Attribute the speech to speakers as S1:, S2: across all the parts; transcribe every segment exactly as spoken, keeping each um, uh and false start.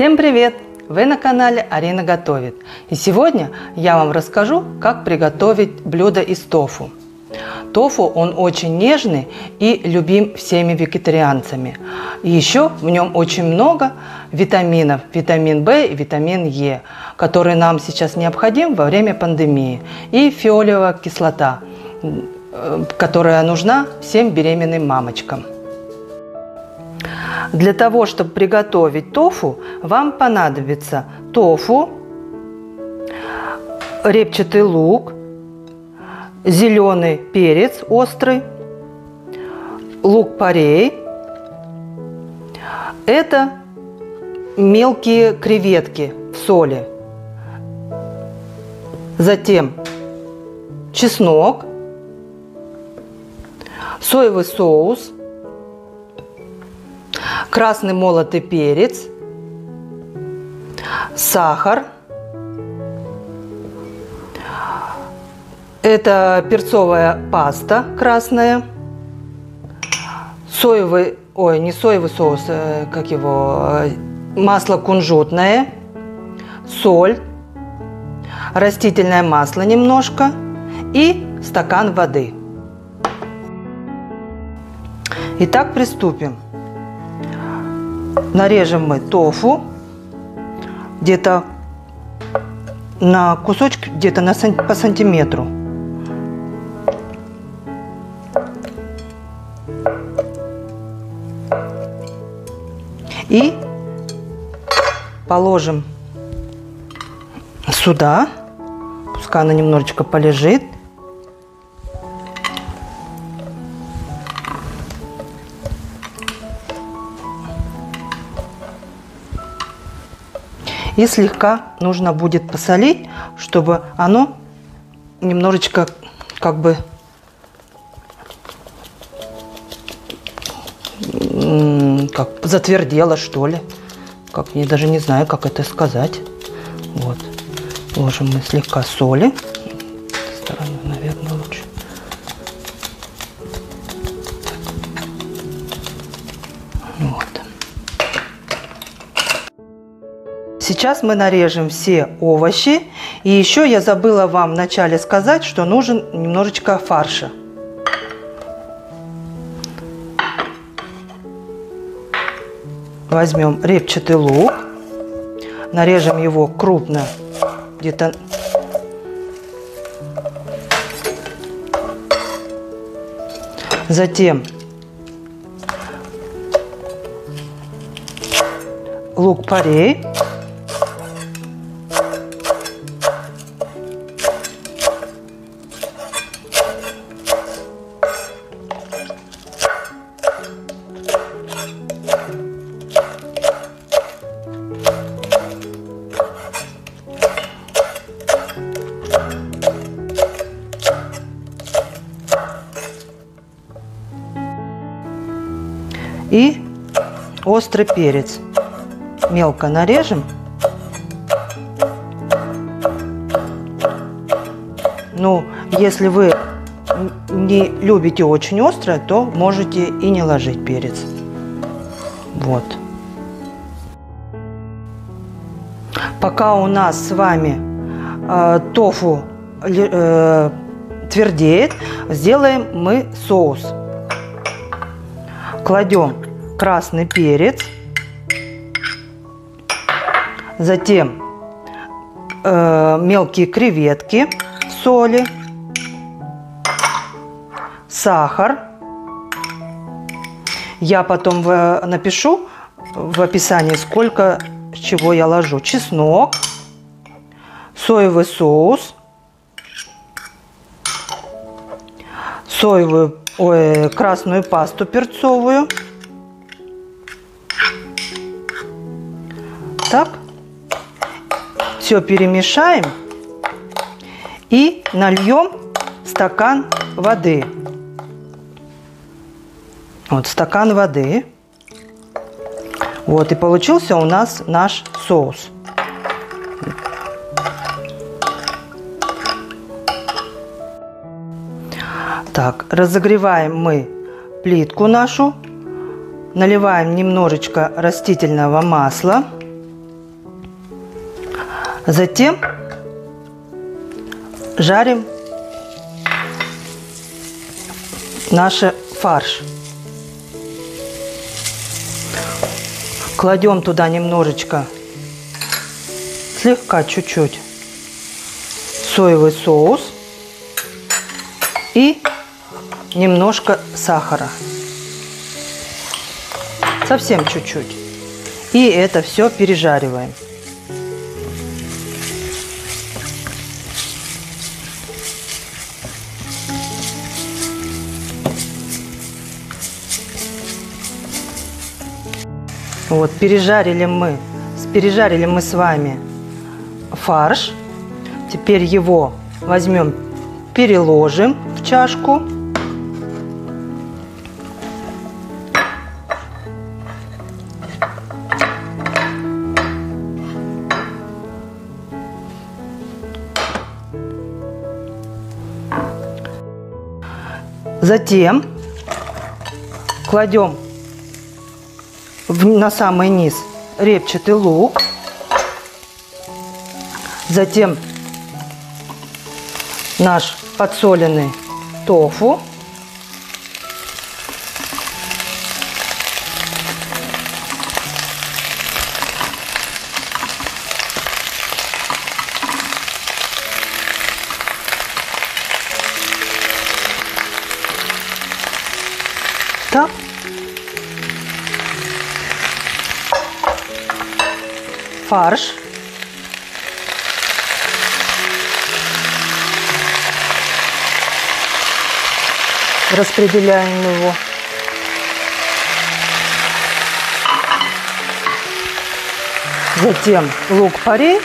S1: Всем привет! Вы на канале Арина готовит. И сегодня я вам расскажу, как приготовить блюдо из тофу. Тофу он очень нежный и любим всеми вегетарианцами. И еще в нем очень много витаминов, витамин В и витамин Е, которые нам сейчас необходим во время пандемии. И фиолетовая кислота, которая нужна всем беременным мамочкам. Для того, чтобы приготовить тофу, вам понадобится тофу, репчатый лук, зеленый перец острый, лук-порей. Это мелкие креветки в соли. Затем чеснок, соевый соус, красный молотый перец, сахар. Это перцовая паста красная, соевый, ой, не соевый соус, как его, масло кунжутное, соль, растительное масло немножко и стакан воды. Итак, приступим. Нарежем мы тофу где-то на кусочки, где-то на по сантиметру. И положим сюда, пускай она немножечко полежит. И слегка нужно будет посолить, чтобы оно немножечко как бы как затвердело, что ли. Как, я даже не знаю, как это сказать. Вот. Ложим мы слегка соли. С этой стороны, наверное, лучше. Вот. Сейчас мы нарежем все овощи. И еще я забыла вам вначале сказать, что нужен немножечко фарша. Возьмем репчатый лук, нарежем его крупно, где-то затем лук-порей, и острый перец мелко нарежем. Ну, если вы не любите очень острое, то можете и не ложить перец. Вот. Пока у нас с вами э, тофу э, твердеет, сделаем мы соус. Кладем красный перец, затем э, мелкие креветки в соли, сахар. Я потом в, напишу в описании, сколько чего я ложу. Чеснок, соевый соус, соевую Ой, красную пасту перцовую. Так. Все перемешаем и нальем стакан воды. Вот стакан воды. Вот и получился у нас наш соус. Так, разогреваем мы плитку нашу, наливаем немножечко растительного масла Затем жарим наш фарш. Кладем туда немножечко, слегка, чуть-чуть соевый соус и немножко сахара. Совсем чуть-чуть. И это все пережариваем. Вот, пережарили мы, пережарили мы с вами фарш. Теперь его возьмем, переложим в чашку. Затем кладем в, на самый низ репчатый лук. Затем наш подсоленный тофу. Так. Фарш. Распределяем его. Затем лук-порей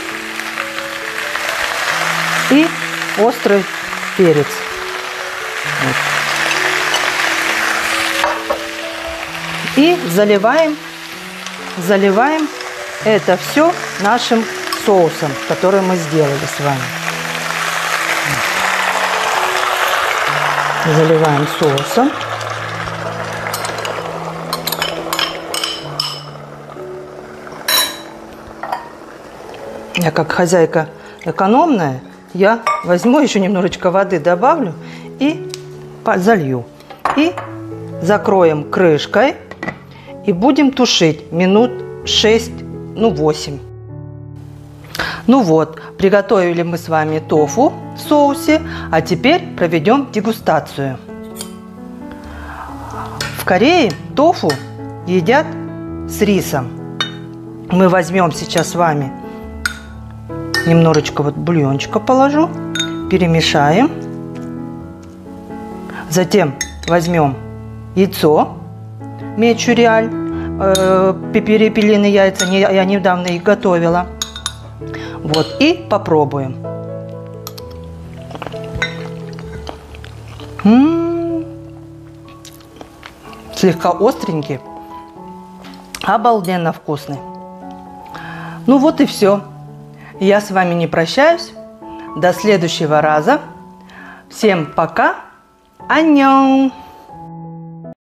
S1: и острый перец. Вот. И заливаем, заливаем это все нашим соусом, который мы сделали с вами. Заливаем соусом. Я как хозяйка экономная, я возьму еще немножечко воды, добавлю и залью. И закроем крышкой и будем тушить минут шесть, ну восемь. Ну вот, приготовили мы с вами тофу в соусе, а теперь проведем дегустацию. В Корее тофу едят с рисом. Мы возьмем сейчас с вами немножечко вот бульончика положу, перемешаем. Затем возьмем яйцо мечуриаль, э, перепелиные яйца, я недавно их готовила. Вот, и попробуем. М-м-м. Слегка остренький, обалденно вкусный. Ну вот и все. Я с вами не прощаюсь. До следующего раза. Всем пока. Аньон.